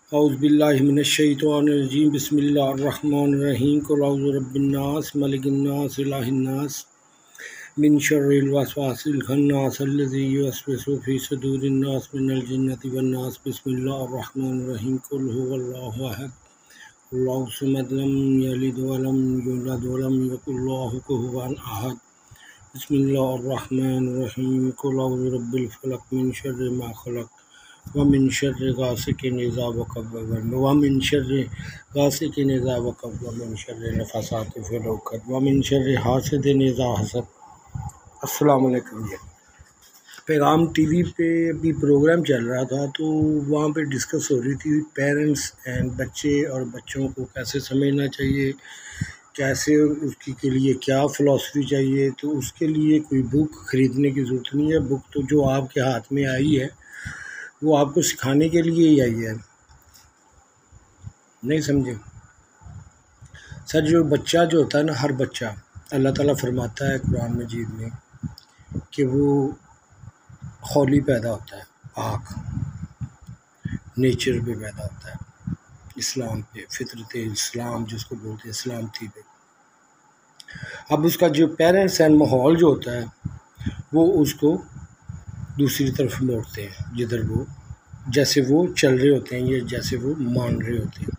اعوذ باللہ من الشیطان الرجیم بسم اللہ الرحمن الرحیم قل اعوذ برب الناس ملک الناس الہ الناس من شر الوسواس الخناس الذی یوسوس فی صدور الناس من الجنۃ والناس بسم اللہ الرحمن الرحیم قل هو اللہ احد اللہ الصمد لم یلد ولم یولد ولم یکن له کفوا احد بسم اللہ الرحمن الرحیم قل اعوذ برب الفلق من شر ما خلق ومن شر غاسق اذا وقب ومن شر غاسق اذا وقب ومن شر النفاثات فی العقد ومن شر حاسد اذا حسد۔ السلام علیکم۔ پیغام ٹی وی پہ ابھی پروگرام چل رہا تھا تو وہاں پہ ڈسکس ہو رہی تھی پیرنٹس اینڈ بچے اور بچوں کو کیسے سمجھنا چاہیے، کیسے اس کے لیے کیا فلاسفی چاہیے۔ تو اس کے لیے کوئی بک خریدنے کی ضرورت نہیں ہے، بک تو جو آپ کے ہاتھ میں آئی ہے وہ آپ کو سکھانے کے لیے ہی آئی ہے، نہیں سمجھے سر؟ جو بچہ جو ہوتا ہے نا، ہر بچہ اللہ تعالیٰ فرماتا ہے قرآن مجید میں کہ وہ ہولی پیدا ہوتا ہے، پاک نیچر پہ پیدا ہوتا ہے، اسلام پہ، فطرت اسلام جس کو بولتے ہیں، اسلام تھی پہ۔ اب اس کا جو پیرنٹس اینڈ ماحول جو ہوتا ہے وہ اس کو دوسری طرف موڑتے ہیں، جدھر وہ جیسے وہ چل رہے ہوتے ہیں یا جیسے وہ مان رہے ہوتے ہیں۔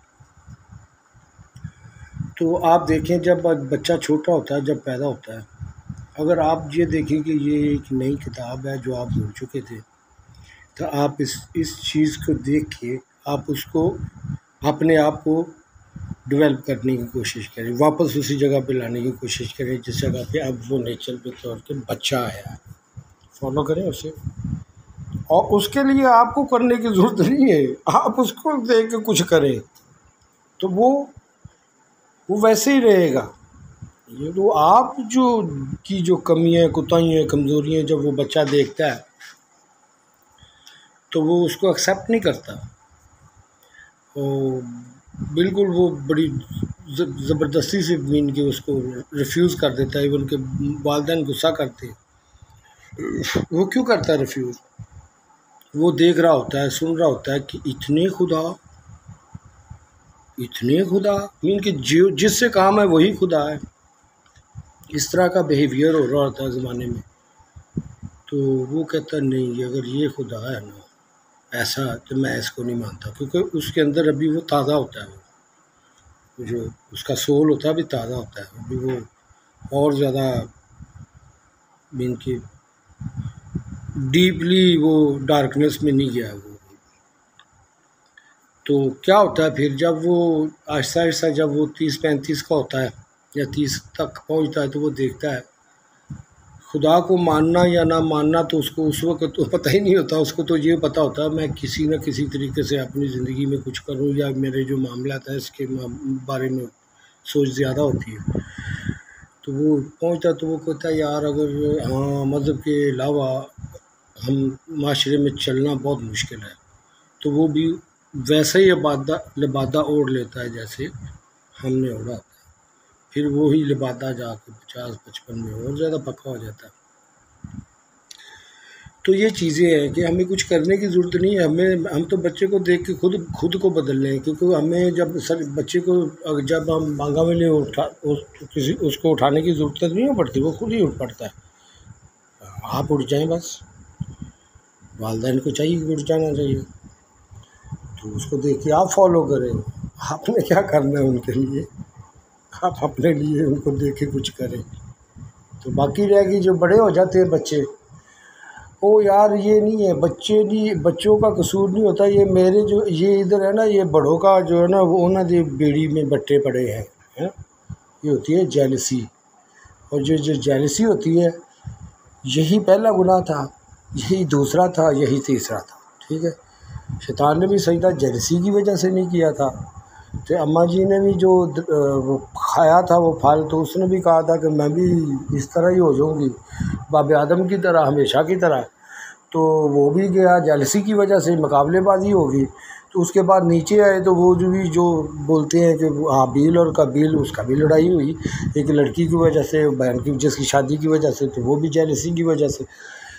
تو آپ دیکھیں جب بچہ چھوٹا ہوتا ہے، جب پیدا ہوتا ہے، اگر آپ یہ دیکھیں کہ یہ ایک نئی کتاب ہے جو آپ بھول چکے تھے، تو آپ اس چیز کو دیکھ کے آپ اس کو اپنے آپ کو ڈیولپ کرنے کی کوشش کریں، واپس اسی جگہ پہ لانے کی کوشش کریں جس جگہ پہ اب وہ نیچر پہ طور پہ بچہ آیا ہے۔ فالو کریں اسے، اور اس کے لیے آپ کو کرنے کی ضرورت نہیں ہے، آپ اس کو دیکھ کے کچھ کریں تو وہ ویسے ہی رہے گا۔ یہ تو آپ جو کمیاں، کوتاہیاں، کمزوریاں جب وہ بچہ دیکھتا ہے تو وہ اس کو ایکسیپٹ نہیں کرتا، اور بالکل وہ بڑی زبردستی سے مین کے اس کو ریفیوز کر دیتا ہے۔ ایون کہ والدین غصہ کرتے ہیں، وہ کیوں کرتا ہے ریفیوز؟ وہ دیکھ رہا ہوتا ہے، سن رہا ہوتا ہے کہ اتنے خدا مین کہ جس سے کام ہے وہی خدا ہے، اس طرح کا بیہیویئر ہو رہا ہوتا ہے زمانے میں۔ تو وہ کہتا ہے نہیں، اگر یہ خدا ہے نا ایسا تو میں اس کو نہیں مانتا، کیونکہ اس کے اندر ابھی وہ تازہ ہوتا ہے، وہ جو اس کا سول ہوتا ہے ابھی تازہ ہوتا ہے، ابھی وہ اور زیادہ مین کہ ڈیپلی وہ ڈارکنیس میں نہیں گیا وہ۔ تو کیا ہوتا ہے پھر جب وہ آہستہ آہستہ جب وہ 30-35 کا ہوتا ہے یا 30 تک پہنچتا ہے تو وہ دیکھتا ہے خدا کو ماننا یا نہ ماننا تو اس کو اس وقت تو پتہ ہی نہیں ہوتا، اس کو تو یہ پتہ ہوتا ہے میں کسی نہ کسی طریقے سے اپنی زندگی میں کچھ کروں، یا میرے جو معاملات ہیں اس کے بارے میں سوچ زیادہ ہوتی ہے۔ تو وہ پہنچتا تو وہ کہتا ہے یار اگر مذہب کے علاوہ ہم معاشرے میں چلنا بہت مشکل ہے، تو وہ بھی ویسا ہی لبادہ اوڑھ لیتا ہے جیسے ہم نے اوڑھا ہوتا ہے، پھر وہی لبادہ جا کے 50-55 میں اور زیادہ پکا ہو جاتا ہے۔ تو یہ چیزیں ہیں کہ ہمیں کچھ کرنے کی ضرورت نہیں ہے، ہم تو بچے کو دیکھ کے خود کو بدل لیں، کیونکہ ہمیں جب بچے کو جب ہم مانگا میں نہیں اس کو اٹھانے کی ضرورت نہیں پڑتی، وہ خود ہی اٹھ پڑتا ہے۔ آپ اٹھ جائیں، بس والدین کو چاہیے کہ اٹھ جانا چاہیے، تو اس کو دیکھ کے آپ فالو کریں۔ آپ نے کیا کرنا ہے ان کے لیے، آپ اپنے لیے ان کو دیکھ کے کچھ کریں۔ تو باقی رہ گی جو بڑے ہو جاتے ہیں بچے، او یار یہ نہیں ہے، بچوں کا قصور نہیں ہوتا، یہ میرے جو یہ ادھر ہے نا، یہ بڑوں کا جو ہے نا وہ انہوں نے بیڑی میں بٹے پڑے ہیں، یہ ہوتی ہے جیلسی، اور جو جیلسی ہوتی ہے یہی پہلا گناہ تھا، یہی دوسرا تھا، یہی تیسرا تھا، ٹھیک ہے؟ شیطان نے بھی سجدہ جیلسی کی وجہ سے نہیں کیا تھا، تو اماں جی نے بھی جو وہ کھایا تھا وہ پھل، تو اس نے بھی کہا تھا کہ میں بھی اس طرح ہی ہو جاؤں گی، باب آدم کی طرح، ہمیشہ کی طرح، تو وہ بھی گیا جیلسی کی وجہ سے، مقابلے بازی ہوگی۔ تو اس کے بعد نیچے آئے تو وہ جو بولتے ہیں کہ حابیل اور قابیل، اس کا بھی لڑائی ہوئی ایک لڑکی کی وجہ سے، بہن کی جس کی شادی کی وجہ سے، تو وہ بھی جیلسی کی وجہ سے۔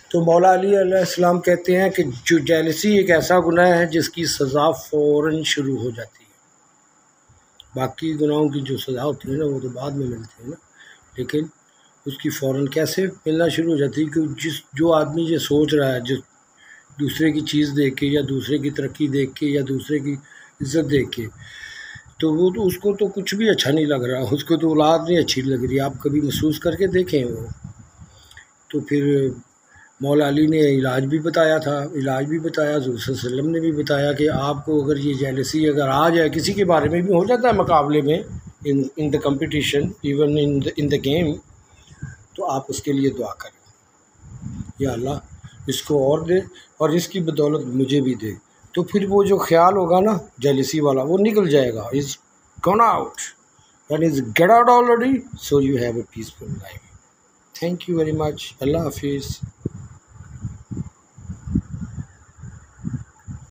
تو مولا علی علیہ السلام کہتے ہیں کہ جو جیلسی ایک ایسا گناہ ہے جس کی سزا فوراً شروع ہو جاتی ہے، باقی گناہوں کی جو سزا ہوتی ہے نا وہ تو بعد میں ملتی ہے نا، لیکن اس کی فوراً کیسے ملنا شروع ہو جاتی ہے کہ جو آدمی یہ سوچ رہا ہے، جس دوسرے کی چیز دیکھ کے یا دوسرے کی ترقی دیکھ کے یا دوسرے کی عزت دیکھ کے، تو وہ تو اس کو تو کچھ بھی اچھا نہیں لگ رہا، اس کو تو اولاد نہیں اچھی لگ رہی. آپ کبھی محسوس کر کے دیکھیں وہ. تو پھر مولا علی نے علاج بھی بتایا تھا، علاج بھی بتایا، حضور صلی اللہ علیہ وسلم نے بھی بتایا کہ آپ کو اگر یہ جیلسی اگر آ جائے، کسی کے بارے میں بھی ہو جاتا ہے مقابلے میں، in the competition, even in the game, تو آپ اس کے لیے دعا کریں، یا اللہ اس کو اور دے اور اس کی بدولت مجھے بھی دے. تو پھر وہ جو خیال ہوگا نا جیلسی والا وہ نکل جائے گا. Is gone out and is get out already. So you have a peaceful life. Thank you very much. اللہ حافظ.